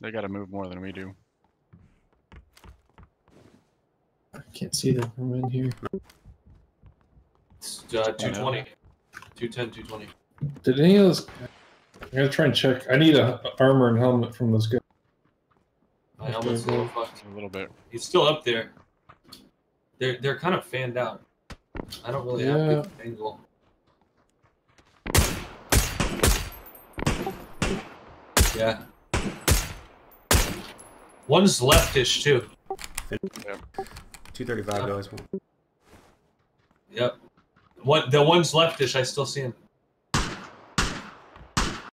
They gotta move more than we do. I can't see them from in here. It's 220. 210, 220. Did any of those... I'm gonna try and check. I need a armor and helmet from those guys. My helmet's a little fucked. A little bit. He's still up there. They're kind of fanned out. I don't really have good angle. Yeah. One's leftish too. Yep. 235 guys. Yep. The one's leftish. I still see him.